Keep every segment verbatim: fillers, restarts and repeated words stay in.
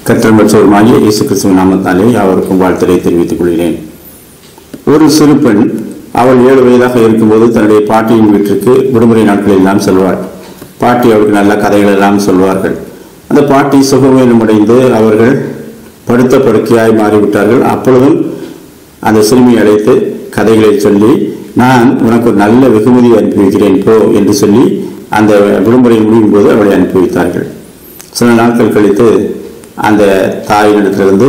கர்த்தர் மற்றவருமாகிய இயேசு கிறிஸ்துவின் நாமத்தாலே அவருக்கும் வாழ்த்துரை தெரிவித்துக் கொள்கிறேன். ஒரு சிறு பெண் அவள் ஏழு வயதாக இருக்கும்போது தன்னுடைய பாட்டியின் வீட்டிற்கு விடுமுறை நாட்களில் எல்லாம் செல்வாள். பாட்டி அவருக்கு நல்ல கதைகள் எல்லாம் சொல்வார்கள். அந்த பாட்டி சுகவீனம் அடைந்து அவர்கள் படுத்த படுக்கையாய் மாறிவிட்டார்கள். அப்பொழுதும் அந்த சிறுமியை அழைத்து கதைகளை சொல்லி, நான் உனக்கு ஒரு நல்ல வெகுமதி அனுப்பி வைக்கிறேன் போ என்று சொல்லி அந்த விடுமுறை முடியும் போது அவளை அனுப்பி வைத்தார்கள். சில நாட்கள் கழித்து அந்த தாயினிடத்திலிருந்து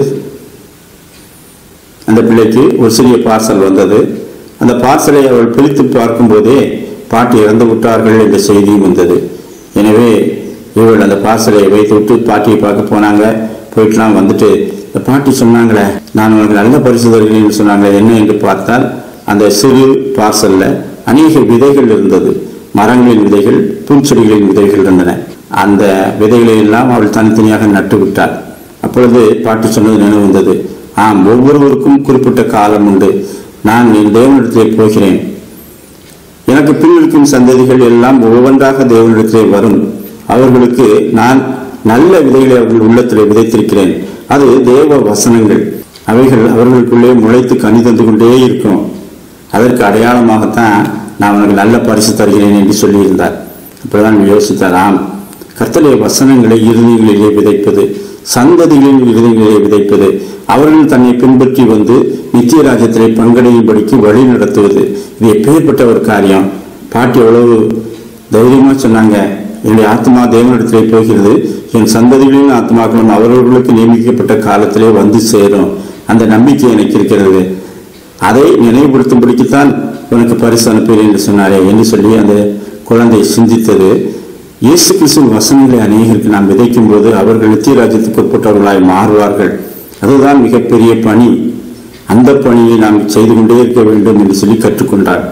அந்த பிள்ளைக்கு ஒரு சிறிய பார்சல் வந்தது. அந்த பார்சலை அவள் பிரித்து பார்க்கும் போதே பாட்டி இறந்து விட்டார்கள் என்ற செய்தியும் வந்தது. எனவே இவள் அந்த பார்சலை வைத்து விட்டு பாட்டியை பார்க்க போனாங்க. போயிட்டுலாம் வந்துட்டு இந்த பாட்டி சொன்னாங்களே, நான் உனக்கு நல்ல பரிசு தருகிறேன் சொன்னாங்களே, என்ன என்று பார்த்தால் அந்த சிறு பார்சல்ல அநேக விதைகள் இருந்தது. மரங்களின் விதைகள், பூச்செடிகளின் விதைகள் இருந்தன. அந்த விதைகளை எல்லாம் அவள் தனித்தனியாக நட்டு விட்டாள். அப்பொழுது பாட்டி சொன்னது நினைவு வந்தது. ஆம், ஒவ்வொருவருக்கும் குறிப்பிட்ட காலம் உண்டு. நான் என் தேவனிடத்திலே போகிறேன். எனக்கு பின்னிருக்கும் சந்ததிகள் எல்லாம் ஒவ்வொன்றாக தேவனிடத்திலே வரும். அவர்களுக்கு நான் நல்ல விதைகளை அவர்கள் உள்ளத்திலே விதைத்திருக்கிறேன். அது தேவ வசனங்கள். அவைகள் அவர்களுக்குள்ளே முளைத்து கனி தந்து கொண்டே இருக்கும். அதற்கு அடையாளமாகத்தான் நான் உனக்கு நல்ல பரிசு தருகிறேன் என்று சொல்லியிருந்தார். அப்படிதான் யோசித்தார். ஆம், கர்த்தருடைய வசனங்களை இருதயங்களிலே விதைப்பது, சந்ததிகளின் இருதயங்களிலே விதைப்பது, அவர்கள் தன்னை பின்பற்றி வந்து நித்திய ராஜ்யத்திலே பங்கடையும்படிக்கு வழி நடத்துவது, இது எப்பேற்பட்ட ஒரு காரியம். பாட்டி எவ்வளவு தைரியமா சொன்னாங்க, என்னுடைய ஆத்மா தேவனிடத்திலே போகிறது, என் சந்ததிகளின் ஆத்மாக்களும் அவர்களுக்கு நியமிக்கப்பட்ட காலத்திலே வந்து சேரும். அந்த நம்பிக்கை எனக்கு இருக்கிறது. அதை நினைவுபடுத்தும்படிக்குத்தான் உனக்கு பரிசு அனுப்புகிறேன் என்று சொன்னாரே என்று சொல்லி அந்த குழந்தை சிந்தித்தது. இயேசு கிறிஸ்துவின் வசனங்களை அநேகருக்கு நாம் விதைக்கும் போது அவர்கள் நித்திய ராஜ்யத்துக்கு உட்பட்டவர்களாய் மாறுவார்கள். அதுதான் மிகப்பெரிய பணி. அந்த பணியை நாம் செய்து கொண்டே இருக்க வேண்டும் என்று சொல்லி கற்றுக்கொண்டார்.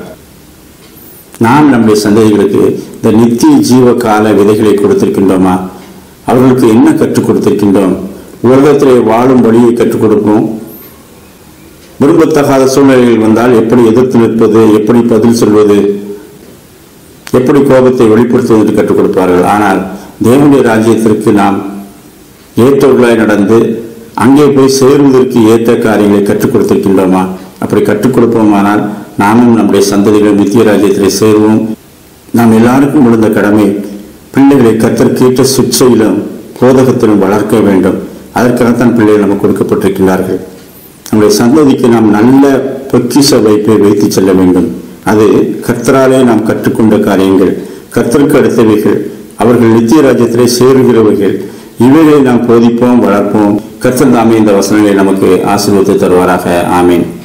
நாம் நம்முடைய சந்ததிகளுக்கு இந்த நித்திய ஜீவ கால விதைகளை கொடுத்திருக்கின்றோமா? அவர்களுக்கு என்ன கற்றுக் கொடுத்திருக்கின்றோம்? உலகத்திலே வாழும் வழியை கற்றுக் கொடுப்போம். விரும்பத்தகாத சூழ்நிலைகள் வந்தால் எப்படி எதிர்த்து நிற்பது, எப்படி பதில் சொல்வது, எப்படி கோபத்தை வெளிப்படுத்துவது என்று கற்றுக் கொடுப்பார்கள். ஆனால் தேவனுடைய ராஜ்யத்திற்கு நாம் ஏற்றவர்களாய் நடந்து அங்கே போய் சேருவதற்கு ஏற்ற காரியங்களை கற்றுக் கொடுத்திருக்கின்றோமா? அப்படி கற்றுக் கொடுப்போமானால் நாமும் நம்முடைய சந்ததிகள் நித்திய ராஜ்யத்திலே சேருவோம். நாம் எல்லாருக்கும் விழுந்த கடமை பிள்ளைகளை கர்த்தர்க்கேற்ற சிக்ஷையிலும் போதகத்திலும் வளர்க்க வேண்டும். அதற்காகத்தான் பிள்ளைகள் நமக்கு கொடுக்கப்பட்டிருக்கிறார்கள். நம்முடைய சந்ததிக்கு நாம் நல்ல பொக்கிஷ வைப்பை வைத்து செல்ல வேண்டும். அது கர்த்தராலே நாம் கற்றுக்கொண்ட காரியங்கள், கர்த்தருக்கு அடுத்தவைகள், அவர்கள் நித்திய ராஜ்யத்திலே சேருகிறவைகள். இவைகளை நாம் போதிப்போம், வளர்ப்போம். கர்த்தர் தாமே இந்த வசனங்களை நமக்கு ஆசீர்வதித்து தருவாராக. ஆமீன்.